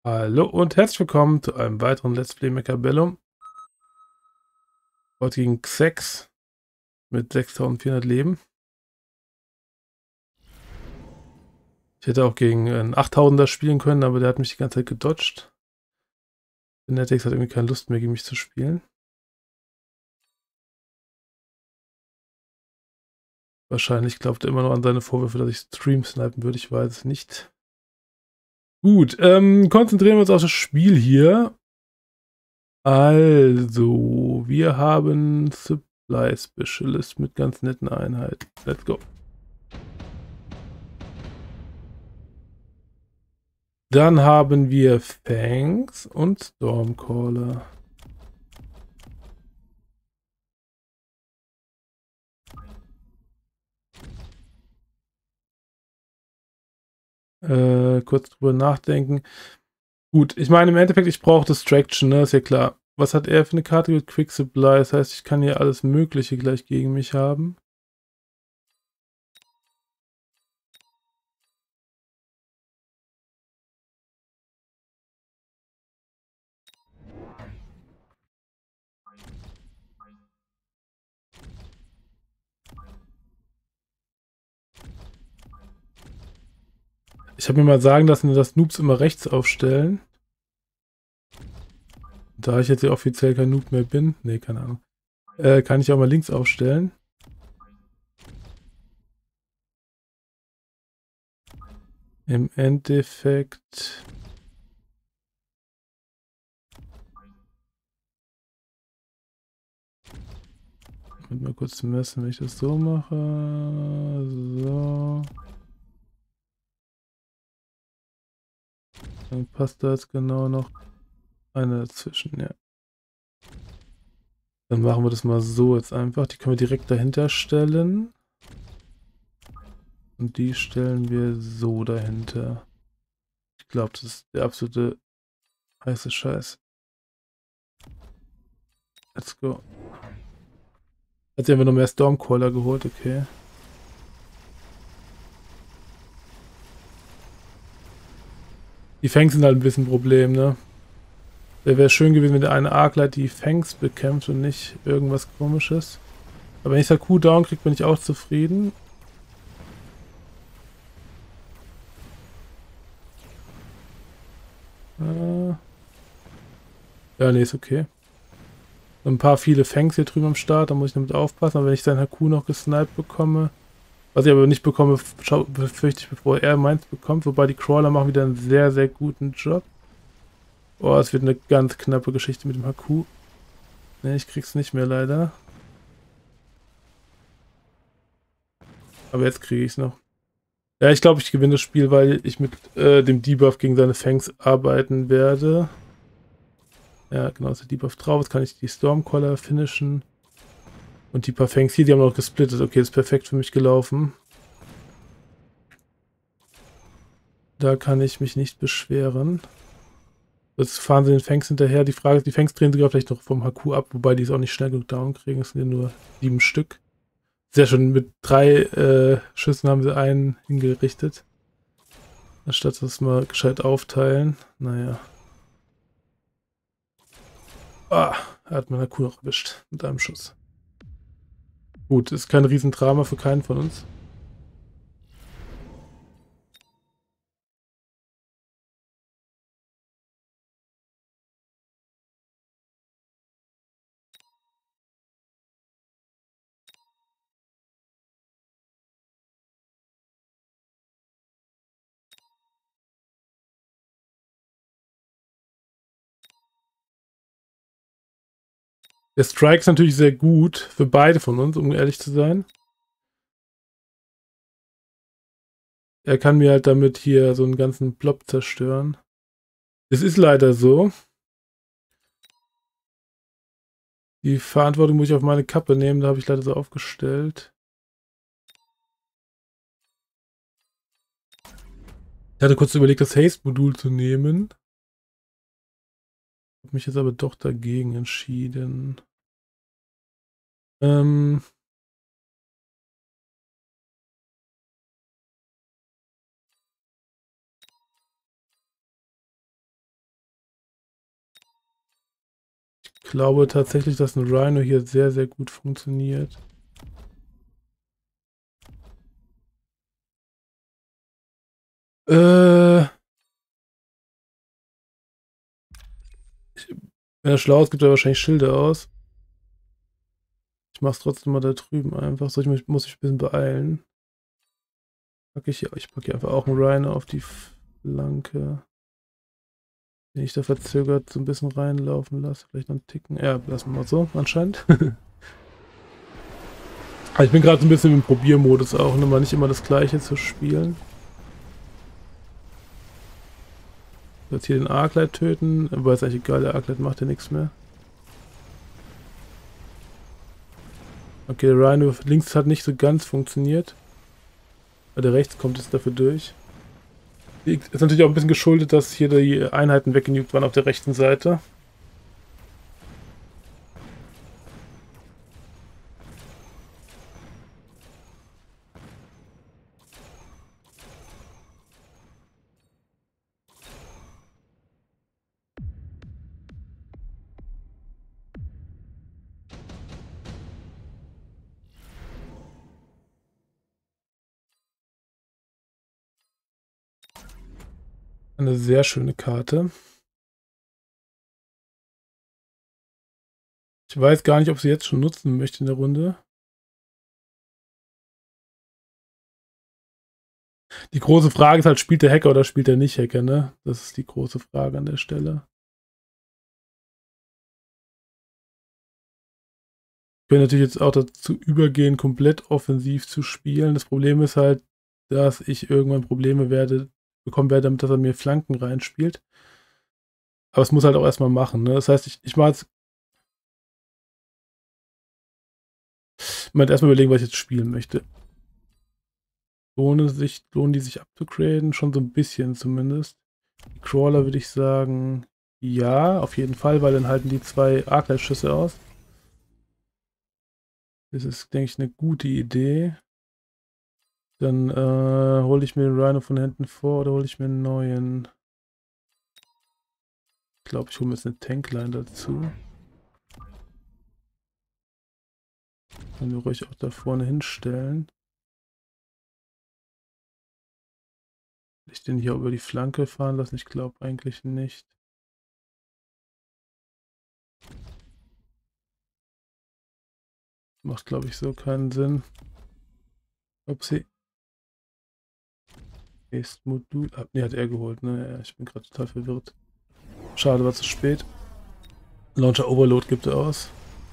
Hallo und herzlich willkommen zu einem weiteren Let's Play Mechabellum. Heute gegen Xex mit 6400 Leben. Ich hätte auch gegen einen 8000er spielen können, aber der hat mich die ganze Zeit gedodged. Der Netix hat irgendwie keine Lust mehr gegen mich zu spielen. Wahrscheinlich glaubt er immer noch an seine Vorwürfe, dass ich Stream snipen würde. Ich weiß es nicht. Gut, konzentrieren wir uns auf das Spiel hier. Also, wir haben Supply Specialist mit ganz netten Einheiten. Let's go. Dann haben wir Fangs und Stormcaller. Kurz drüber nachdenken. Gut, ich meine im Endeffekt, ich brauche Distraction, ne? Ist ja klar. Was hat er für eine Karte mit Quick Supply? Das heißt, ich kann hier alles Mögliche gleich gegen mich haben. Ich habe mir mal sagen lassen, dass Noobs immer rechts aufstellen. Da ich jetzt ja offiziell kein Noob mehr bin, ne, keine Ahnung, kann ich auch mal links aufstellen. Im Endeffekt... Mal kurz messen, wenn ich das so mache. So. Dann passt da jetzt genau noch eine dazwischen, ja. Dann machen wir das mal so jetzt einfach. Die können wir direkt dahinter stellen. Und die stellen wir so dahinter. Ich glaube, das ist der absolute heiße Scheiß. Let's go. Jetzt haben wir noch mehr Stormcaller geholt, okay. Die Fangs sind halt ein bisschen ein Problem, ne? Wäre schön gewesen, wenn der eine Arclight die Fangs bekämpft und nicht irgendwas Komisches. Aber wenn ich das Q-Down kriege, bin ich auch zufrieden. Ja, nee, ist okay. Ein paar viele Fangs hier drüben am Start, da muss ich damit aufpassen. Aber wenn ich seinen Haku noch gesniped bekomme, was ich aber nicht bekomme, befürchte ich, bevor er meins bekommt. Wobei die Crawler machen wieder einen sehr, sehr guten Job. Oh, es wird eine ganz knappe Geschichte mit dem Haku. Ne, ich krieg's nicht mehr leider. Aber jetzt kriege ich es noch. Ja, ich glaube, ich gewinne das Spiel, weil ich mit dem Debuff gegen seine Fangs arbeiten werde. Ja, genau, ist der Debuff drauf. Jetzt kann ich die Stormcaller finishen. Und die paar Fangs hier, die haben noch gesplittet. Okay, ist perfekt für mich gelaufen. Da kann ich mich nicht beschweren. Jetzt fahren sie den Fangs hinterher. Die Frage ist, die Fangs drehen sogar vielleicht noch vom Haku ab, wobei die es auch nicht schnell genug down kriegen. Es sind ja nur 7 Stück. Sehr schön, mit 3 Schüssen haben sie einen hingerichtet. Anstatt das mal gescheit aufteilen. Naja. Ah, er hat meinen Haku noch erwischt mit einem Schuss. Gut, ist kein Riesendrama für keinen von uns. Der Strike ist natürlich sehr gut für beide von uns, um ehrlich zu sein. Er kann mir halt damit hier so einen ganzen Blob zerstören. Es ist leider so. Die Verantwortung muss ich auf meine Kappe nehmen, da habe ich leider so aufgestellt. Ich hatte kurz überlegt, das Haste-Modul zu nehmen. Habe mich jetzt aber doch dagegen entschieden. Ähm, Ich glaube tatsächlich, dass ein Rhino hier sehr, sehr gut funktioniert. Wenn er schlau ist, gibt er wahrscheinlich Schilde aus. Ich mach's trotzdem mal da drüben einfach. So, muss mich ein bisschen beeilen. Ich packe hier einfach auch einen Rhino auf die Flanke. Den ich da verzögert so ein bisschen reinlaufen lasse. Vielleicht noch einen Ticken. Ja, lassen wir mal so, anscheinend. Aber ich bin gerade so ein bisschen im Probiermodus auch, ne? Mal nicht immer das Gleiche zu spielen. Jetzt hier den Arclight töten, aber ist eigentlich egal, der Arclight macht ja nichts mehr. Okay, der Rhino links hat nicht so ganz funktioniert. Aber der rechts kommt jetzt dafür durch. Ist natürlich auch ein bisschen geschuldet, dass hier die Einheiten weggenugt waren auf der rechten Seite. Eine sehr schöne Karte. Ich weiß gar nicht, ob sie jetzt schon nutzen möchte in der Runde. Die große Frage ist halt, spielt der Hacker oder spielt der nicht Hacker, ne? Das ist die große Frage an der Stelle. Wir können natürlich jetzt auch dazu übergehen, komplett offensiv zu spielen. Das Problem ist halt, dass ich irgendwann Probleme bekommen werde, damit dass er mir Flanken reinspielt. Aber es muss halt auch erstmal machen, ne? Das heißt, ich mache jetzt mal erstmal überlegen, was ich jetzt spielen möchte. Lohnen die sich abzugraden? Schon so ein bisschen zumindest. Die Crawler würde ich sagen, ja, auf jeden Fall, weil dann halten die 2 Arclight-Schüsse aus. Das ist, denke ich, eine gute Idee. Dann hole ich mir den Rhino von hinten vor oder hole ich mir einen neuen. Ich glaube, ich hole mir jetzt eine Tankline dazu. Können wir ruhig auch da vorne hinstellen. Will ich den hier über die Flanke fahren lassen? Ich glaube eigentlich nicht. Macht, glaube ich, so keinen Sinn. Upsi. Nächstes Modul. Ne, hat er geholt, ne? Ja, ich bin gerade total verwirrt. Schade, war zu spät. Launcher Overload gibt er aus.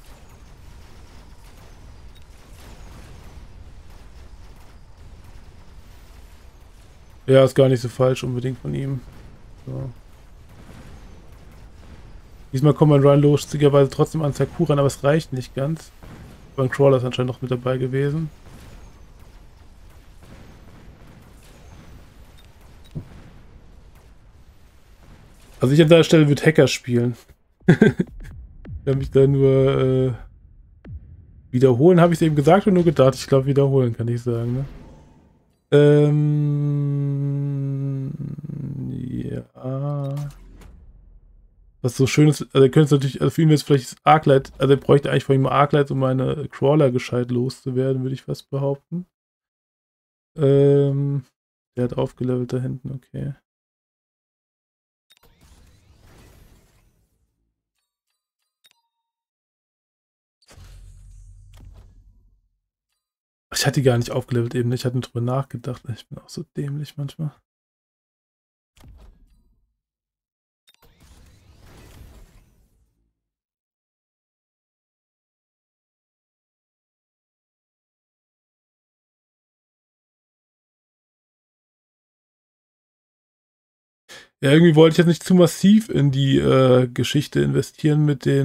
Ja, ist gar nicht so falsch unbedingt von ihm. So. Diesmal kommt mein Run lustigerweise trotzdem an Sakura, aber es reicht nicht ganz. Aber ein Crawler ist anscheinend noch mit dabei gewesen. Also ich an der Stelle würde Hacker spielen. Ich kann mich da nur wiederholen, habe ich es eben gesagt und nur gedacht. Ich glaube, wiederholen kann ich sagen, ne? Ja. Was so schön ist, also er könnte es natürlich, also für ihn wäre es vielleicht das Arclight, also er bräuchte eigentlich von ihm Arclight, um meine Crawler gescheit loszuwerden, würde ich fast behaupten. Der hat aufgelevelt da hinten, okay. Ich hatte die gar nicht aufgelevelt eben, ich hatte nur drüber nachgedacht. Ich bin auch so dämlich manchmal. Ja, irgendwie wollte ich jetzt nicht zu massiv in die Geschichte investieren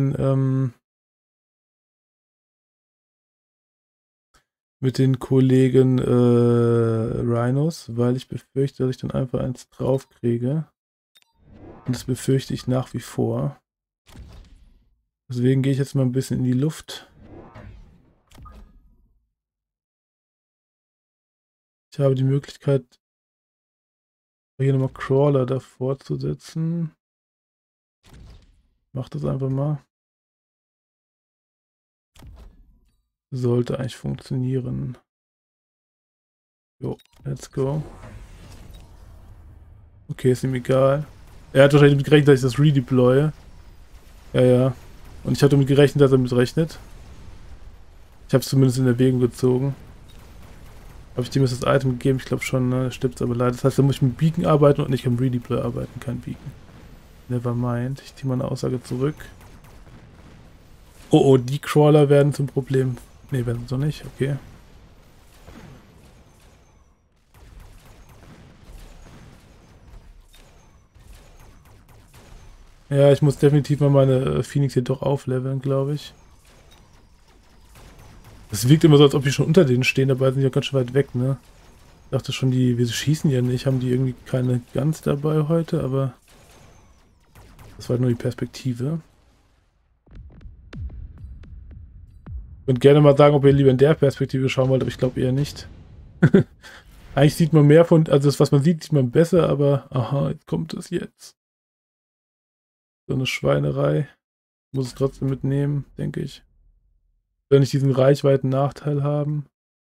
mit den Kollegen Rhinos, weil ich befürchte, dass ich dann einfach eins drauf kriege. Und das befürchte ich nach wie vor. Deswegen gehe ich jetzt mal ein bisschen in die Luft. Ich habe die Möglichkeit, hier nochmal Crawler davor zu setzen. Mach das einfach mal. Sollte eigentlich funktionieren. Jo, let's go. Okay, ist ihm egal. Er hat wahrscheinlich damit gerechnet, dass ich das redeploye. Ja, ja. Und ich hatte damit gerechnet, dass er mit rechnet. Ich habe es zumindest in Erwägung gezogen. Habe ich dem jetzt das Item gegeben? Ich glaube schon, ne? Stimmt aber leider. Das heißt, da muss ich mit Beacon arbeiten und nicht im Redeploy arbeiten. Kein Beacon. Nevermind. Ich ziehe meine Aussage zurück. Oh, oh, die Crawler werden zum Problem. Ne, werden sie doch nicht. Okay. Ja, ich muss definitiv mal meine Phoenix hier doch aufleveln, glaube ich. Es wirkt immer so, als ob die schon unter denen stehen, dabei sind die ja ganz schön weit weg, ne? Ich dachte schon, wir schießen ja nicht, haben die irgendwie keine Guns dabei heute, aber das war halt nur die Perspektive. Ich würde gerne mal sagen, ob ihr lieber in der Perspektive schauen wollt, aber ich glaube eher nicht. Eigentlich sieht man mehr von, also das, was man sieht, sieht man besser, aber aha, jetzt kommt es jetzt. So eine Schweinerei. Muss es trotzdem mitnehmen, denke ich. Wenn ich diesen Reichweiten-Nachteil haben.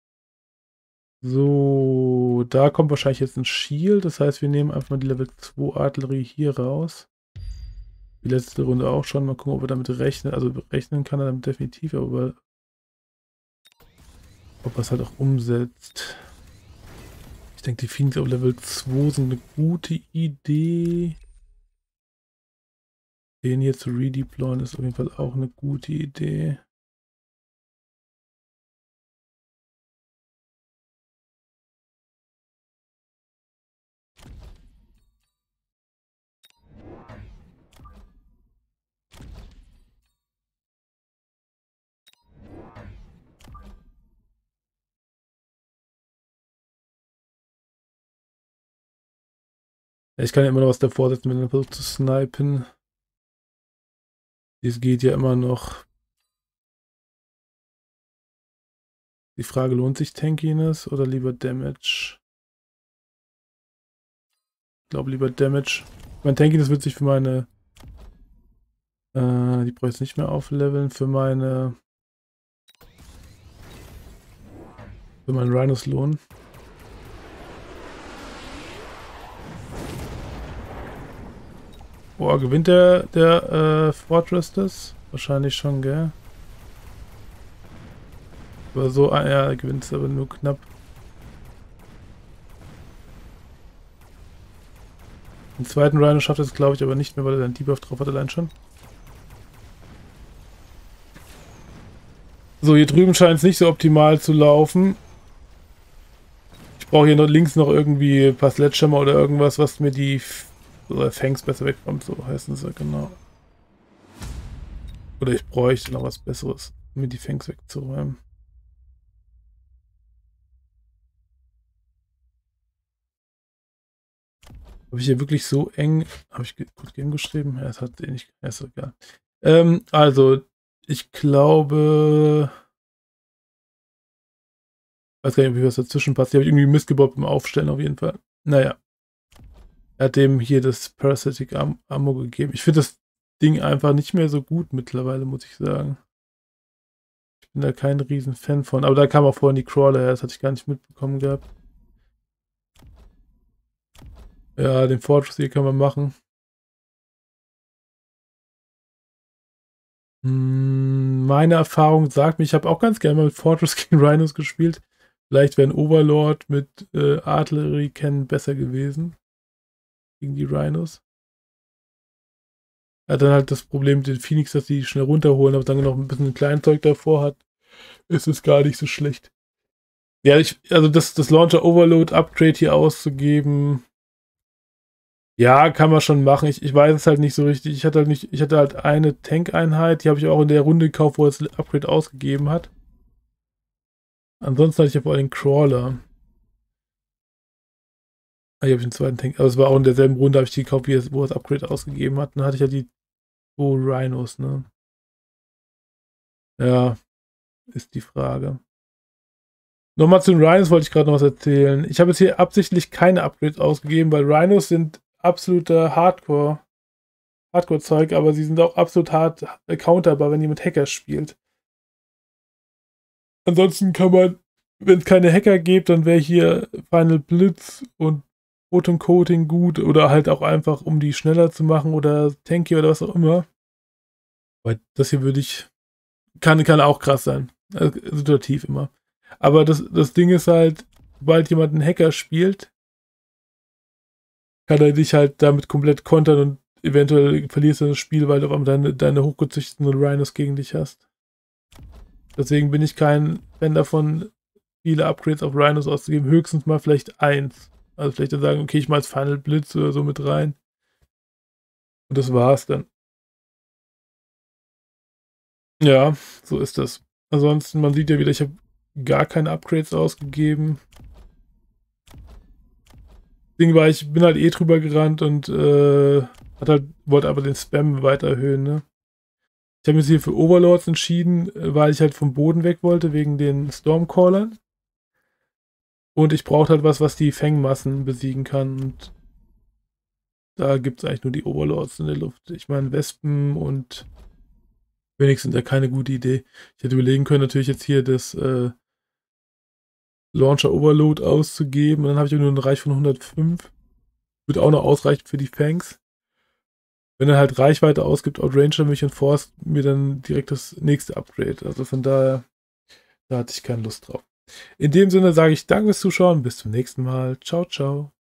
So, da kommt wahrscheinlich jetzt ein Shield. Das heißt, wir nehmen einfach mal die Level 2 Artillerie hier raus. Die letzte Runde auch schon. Mal gucken, ob er damit rechnet. Also rechnen kann er damit definitiv, aber ob er es halt auch umsetzt. Ich denke, die Phoenix auf Level 2 sind eine gute Idee. Den hier zu redeployen ist auf jeden Fall auch eine gute Idee. Ja, ich kann ja immer noch was davor setzen, wenn er versucht zu snipen. Das geht ja immer noch. Die Frage, lohnt sich Tankiness oder lieber Damage? Ich glaube lieber Damage. Mein Tankiness wird sich für meine... die brauche ich jetzt nicht mehr aufleveln. Für meinen Rhinos lohnen. Boah, gewinnt der Fortress das? Wahrscheinlich schon, gell? Aber so, ja, gewinnt es aber nur knapp. Den zweiten Rhino schafft es, glaube ich, aber nicht mehr, weil er einen Debuff drauf hat, allein schon. So, hier drüben scheint es nicht so optimal zu laufen. Ich brauche hier noch links noch irgendwie ein paar Sledgehammer oder irgendwas, was mir die Fangs besser wegkommt, so heißen sie, genau. Oder ich bräuchte noch was Besseres, um mir die Fangs wegzuräumen. Habe ich hier wirklich so eng... Habe ich gut Game geschrieben? Ja, es hat eh nicht... Ja, ist egal. Also, ich glaube... Weiß gar nicht, wie was dazwischen passt. Die habe ich irgendwie missgebaut beim Aufstellen auf jeden Fall. Naja. Er hat dem hier das Parasitic Ammo gegeben. Ich finde das Ding einfach nicht mehr so gut mittlerweile, muss ich sagen. Ich bin da kein riesen Fan von. Aber da kam auch vorhin die Crawler her. Das hatte ich gar nicht mitbekommen gehabt. Ja, den Fortress hier kann man machen. Meine Erfahrung sagt mir, ich habe auch ganz gerne mal mit Fortress gegen Rhinos gespielt. Vielleicht wäre ein Overlord mit Artillery Cannon besser gewesen. Gegen die Rhinos. Er hat dann halt das Problem mit den Phoenix, dass die schnell runterholen, aber dann noch ein bisschen Kleinzeug davor hat, ist es gar nicht so schlecht. Ja, also das Launcher Overload Upgrade hier auszugeben, ja, kann man schon machen. Ich weiß es halt nicht so richtig. Ich hatte halt eine Tank-Einheit, die habe ich auch in der Runde gekauft, wo er das Upgrade ausgegeben hat. Ansonsten hatte ich ja vor allem den Crawler. Ah, hier habe ich einen zweiten Tank. Aber es war auch in derselben Runde, habe ich die gekauft, wo er das Upgrade ausgegeben hat. Dann hatte ich ja die 2 Rhinos, ne? Ja, ist die Frage. Nochmal zu den Rhinos wollte ich gerade noch was erzählen. Ich habe jetzt hier absichtlich keine Upgrades ausgegeben, weil Rhinos sind absoluter Hardcore-Zeug, aber sie sind auch absolut hart counterbar, wenn ihr mit Hackers spielt. Ansonsten kann man, wenn es keine Hacker gibt, dann wäre hier Final Blitz und Photon Coating gut oder halt auch einfach, um die schneller zu machen oder tanky oder was auch immer. Weil das hier kann auch krass sein. Also, situativ immer. Aber das Ding ist halt, sobald jemand einen Hacker spielt, kann er dich halt damit komplett kontern und eventuell verlierst du das Spiel, weil du auf einmal deine hochgezüchteten Rhinos gegen dich hast. Deswegen bin ich kein Fan davon, viele Upgrades auf Rhinos auszugeben. Höchstens mal vielleicht eins. Also vielleicht dann sagen, okay, ich mal als Final Blitz oder so mit rein. Und das war's dann. Ja, so ist das. Ansonsten, man sieht ja wieder, ich habe gar keine Upgrades ausgegeben. Ding war, ich bin halt eh drüber gerannt und wollte aber den Spam weiter erhöhen, ne? Ich habe mich hier für Overlords entschieden, weil ich halt vom Boden weg wollte, wegen den Stormcallern. Und ich brauchte halt was die Fangmassen besiegen kann. Und da gibt es eigentlich nur die Overlords in der Luft. Ich meine, Wespen und Phoenix sind ja keine gute Idee. Ich hätte überlegen können, natürlich jetzt hier das Launcher Overload auszugeben. Und dann habe ich nur einen Reich von 105. Wird auch noch ausreichen für die Fangs. Wenn er halt Reichweite ausgibt, Outranger mich und Force mir dann direkt das nächste Upgrade. Also von daher, da hatte ich keine Lust drauf. In dem Sinne sage ich danke fürs Zuschauen. Bis zum nächsten Mal. Ciao, ciao.